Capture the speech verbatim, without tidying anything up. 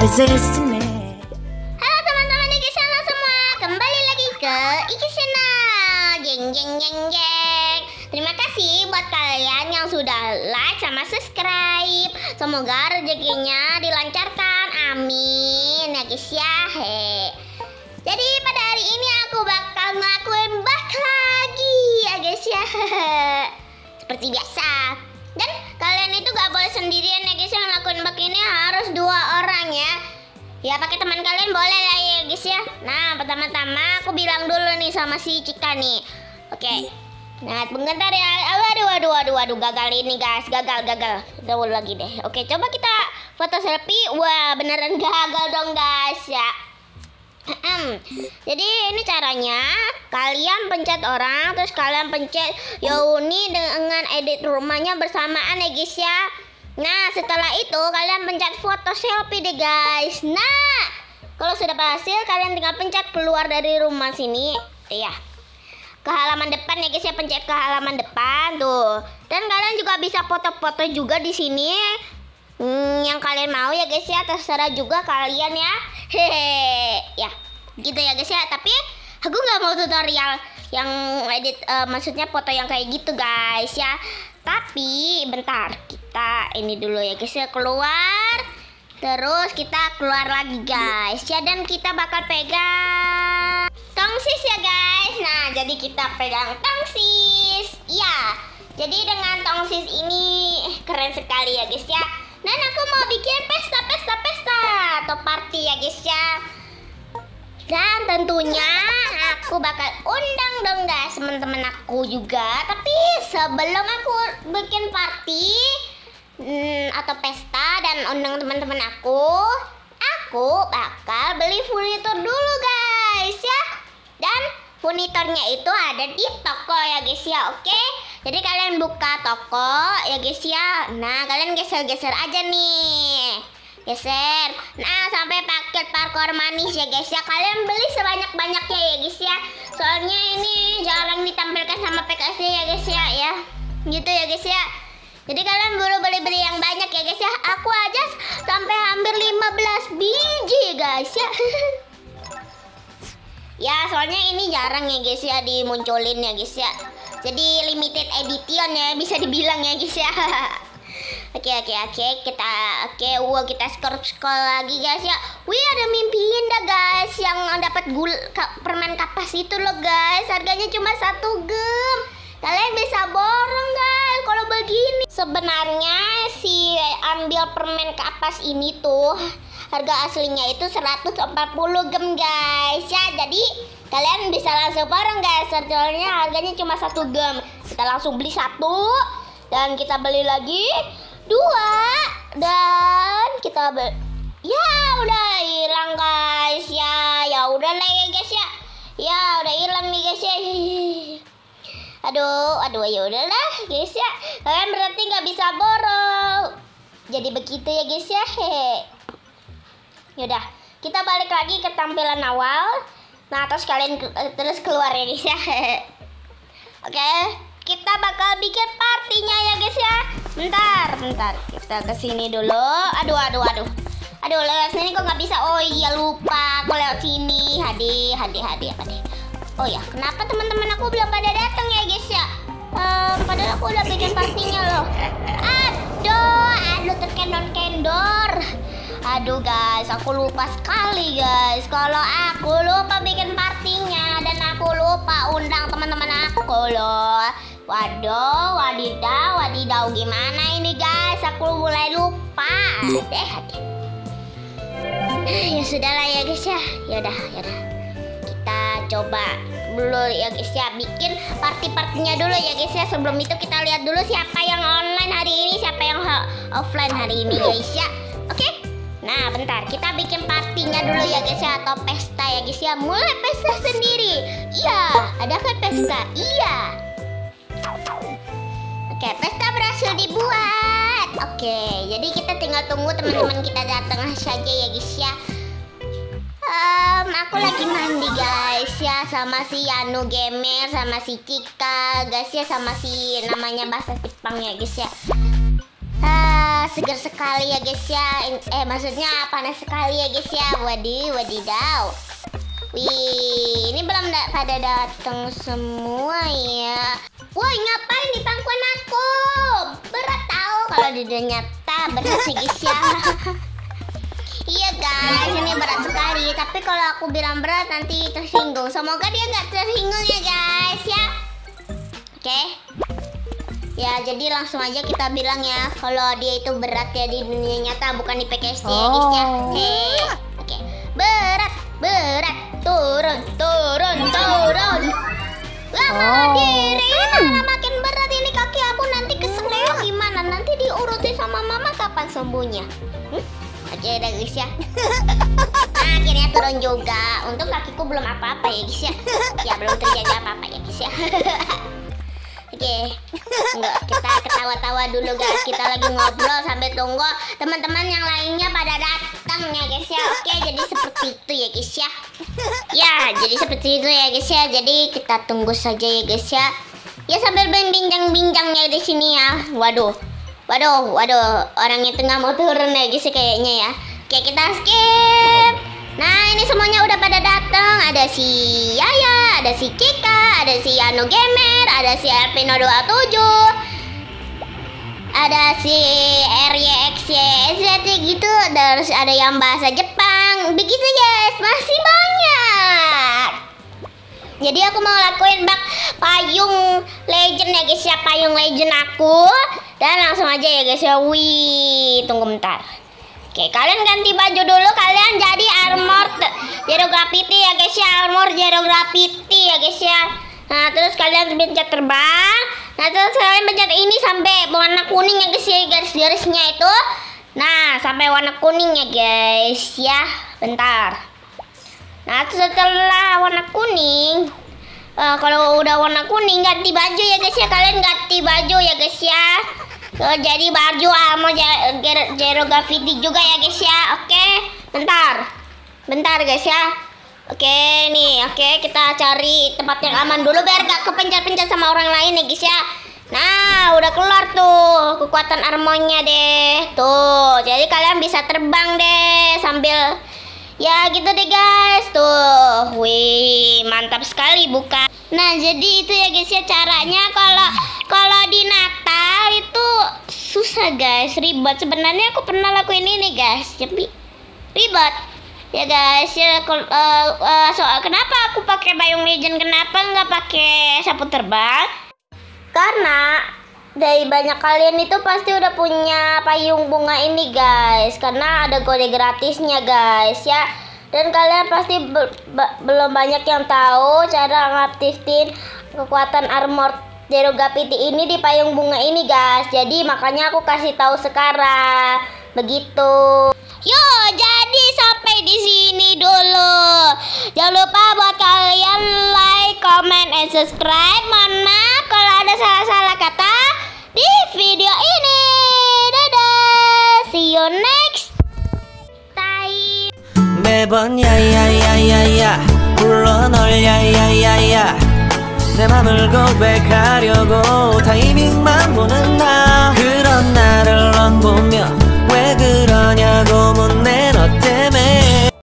irresistible. Halo teman-teman Iki Channel semua, kembali lagi ke Iki Channel. Jeng jeng jeng jeng. Terima kasih buat kalian yang sudah like sama subscribe. Semoga rezekinya dilancarkan, amin ya guys ya. He. Jadi pada hari ini aku bakal ngelakuin bug lagi ya guys ya. Seperti biasa. Dan kalian itu gak boleh sendirian ya guys, yang ngelakuin bug ini harus dua orang ya. Ya pakai teman kalian boleh lah ya guys ya. Nah pertama-tama aku bilang dulu nih sama si Cika nih. Oke. Nah bentar ya. Waduh waduh waduh waduh gagal ini guys, gagal gagal. Udah lagi deh. Oke coba kita foto selfie. Wah beneran gagal dong guys ya. Jadi ini caranya, kalian pencet orang, terus kalian pencet Yoni dengan edit rumahnya bersamaan ya guys ya. Nah setelah itu kalian pencet foto selfie deh guys. Nah kalau sudah berhasil kalian tinggal pencet keluar dari rumah sini. Iya, ke halaman depan ya guys ya, pencet ke halaman depan tuh. Dan kalian juga bisa foto-foto juga di sini. Hmm, yang kalian mau ya guys ya, terserah juga kalian ya. Hehe, ya gitu ya guys ya. Tapi aku nggak mau tutorial yang edit, uh, maksudnya foto yang kayak gitu guys ya. Tapi bentar, kita ini dulu ya guys ya, keluar. Terus kita keluar lagi guys ya, dan kita bakal pegang tongsis ya guys. Nah jadi kita pegang tongsis. Iya, jadi dengan tongsis ini keren sekali ya guys ya. Dan aku mau bikin pesta, pesta, pesta atau party ya guys ya. Dan tentunya aku bakal undang dong guys teman-teman aku juga. Tapi sebelum aku bikin party hmm, atau pesta dan undang teman-teman aku, aku bakal beli furnitur dulu guys ya. Dan furniturnya itu ada di toko ya guys ya. Oke, jadi kalian buka toko ya guys ya. Nah kalian geser-geser aja nih, geser. Nah sampai paket parkour manis ya guys ya. Kalian beli sebanyak-banyaknya ya guys ya. Soalnya ini jarang ditampilkan sama P K S ya guys ya. Ya gitu ya guys ya. Jadi kalian buru beli-beli yang banyak ya guys ya. Aku aja sampai hampir lima belas biji guys ya. Ya soalnya ini jarang ya guys ya dimunculin ya guys ya. Jadi limited edition ya bisa dibilang ya guys ya. Oke oke oke kita oke wow kita scroll scroll lagi guys ya. Wih ada mimpi indah guys yang dapat gul ka, permen kapas itu loh guys. Harganya cuma satu gem. Kalian bisa borong guys kalau begini. Sebenarnya si ambil permen kapas ini tuh harga aslinya itu seratus empat puluh gem guys ya. Jadi kalian bisa langsung borong guys. Soalnya harganya cuma satu gem. Kita langsung beli satu dan kita beli lagi dua dan kita beli. Ya udah hilang guys ya. Ya udah lah ya guys ya. Ya udah hilang nih guys ya. Aduh, aduh ya udahlah guys ya. Kalian berarti nggak bisa borong. Jadi begitu ya guys ya. Hehe. Yaudah, kita balik lagi ke tampilan awal. Nah, terus kalian terus keluar ya guys ya. Oke, kita bakal bikin partinya ya guys ya. Bentar, bentar. Kita kesini dulu. Aduh, aduh, aduh. Aduh, lewat sini kok nggak bisa. Oh iya lupa. Aku lewat sini. Hadi, hadi, hadi apa nih? Oh ya, kenapa teman-teman aku belum pada datang ya guys ya? Um, padahal aku udah bikin partinya loh. Aduh, aduh terkendor-kendor. Aduh guys, aku lupa sekali guys. Kalau aku lupa bikin partinya dan aku lupa undang teman-teman aku loh. Waduh, wadidaw, wadidaw gimana ini guys? Aku mulai lupa. Deh, deh. Ya sudahlah ya guys ya. Yaudah, yaudah. Kita coba dulu ya guys ya, bikin party-partinya dulu ya guys ya. Sebelum itu kita lihat dulu siapa yang online hari ini, siapa yang offline hari ini guys ya. Oke. Nah bentar, kita bikin partinya dulu ya guys ya, atau pesta ya guys ya. Mulai pesta sendiri. Iya, ada kan pesta? Iya. Oke, pesta berhasil dibuat. Oke, jadi kita tinggal tunggu teman-teman kita datang saja ya guys ya. Um, aku lagi mandi guys ya, sama si Yanu Gamer, sama si Cika guys ya, sama si namanya bahasa Jepang ya guys ya. Ah, segar sekali ya guys ya. Eh maksudnya panas sekali ya guys ya. Wadi, wadidaw. Wih, ini belum da pada datang semua ya. Woi, ngapain di pangkuan aku? Berat tahu kalau di dunia nyata berat sih guys ya. Iya guys, ini berat sekali. Tapi kalau aku bilang berat nanti tersinggung. Semoga dia nggak tersinggung ya guys ya. Oke. Okay. Ya, jadi langsung aja kita bilang ya kalau dia itu berat ya di dunia nyata, bukan di P K S D ya guys ya. Oke. Oke. Berat, berat, turun, turun, turun. Lama diri, mana makin berat ini kaki aku nanti keseleo gimana? Nanti diurutin sama mama kapan sembuhnya? Hmm? Oke dah guys ya. Nah, akhirnya turun juga. Untung kakiku belum apa-apa ya guys ya. Ya belum terjadi apa-apa ya guys ya. Oke, okay. Enggak, kita ketawa-tawa dulu guys. Kita lagi ngobrol sambil tunggu teman-teman yang lainnya pada datang ya guys ya. Oke, okay, jadi seperti itu ya guys ya. Ya, jadi seperti itu ya guys ya. Jadi kita tunggu saja ya guys ya. Ya sambil bincang-bincangnya di sini ya. Waduh, waduh, waduh. Orang itu nggak mau turun ya guys ya kayaknya ya. Oke, okay, kita skip. Nah, ini semuanya udah pada datang. Ada si Yaya, ada si Cika, ada si Anu Gamer, ada si Elpino dua puluh tujuh, ada si R Y X Y Z gitu, terus ada yang bahasa Jepang. Begitu guys, masih banyak. Jadi aku mau lakuin bak payung legend ya guys ya, payung legend aku. Dan langsung aja ya guys ya. Wih, tunggu bentar. Oke, kalian ganti baju dulu, kalian jadi armor Zero Gravity ya guys ya, armor Zero Gravity ya guys ya. Nah, terus kalian pencet terbang. Nah, terus kalian pencet ini sampai warna kuning ya guys ya, garis-garisnya itu. Nah, sampai warna kuning ya guys ya. Bentar. Nah, setelah warna kuning, uh, kalau udah warna kuning ganti baju ya guys ya, kalian ganti baju ya guys ya. So, jadi baju armor Zero Gravity juga ya guys ya. Oke, bentar, bentar guys ya. Oke nih, oke kita cari tempat yang aman dulu biar gak kepencet-pencet sama orang lain ya guys ya. Nah, udah keluar tuh kekuatan armornya deh. Tuh, jadi kalian bisa terbang deh sambil ya gitu deh guys. Tuh, wih mantap sekali bukan? Nah, jadi itu ya guys ya caranya. Kalau kalau di Natal itu susah guys, ribet. Sebenarnya aku pernah lakuin ini guys, tapi ribet ya guys ya. Uh, uh, soal kenapa aku pakai payung legend, kenapa nggak pakai sapu terbang? Karena dari banyak kalian itu pasti udah punya payung bunga ini guys, karena ada kode gratisnya guys ya. Dan kalian pasti be be belum banyak yang tahu cara ngaktifin kekuatan armor Zero Gravity ini di payung bunga ini guys. Jadi makanya aku kasih tahu sekarang. Begitu. Yo, jadi sampai di sini dulu. Jangan lupa buat kalian like, comment, and subscribe. Mohon maaf kalau ada salah-salah kata di video ini. Dadah. See you next time. 매번 야야야야야 불러 널 야야야야 내 맘을 고백하려고 타이밍만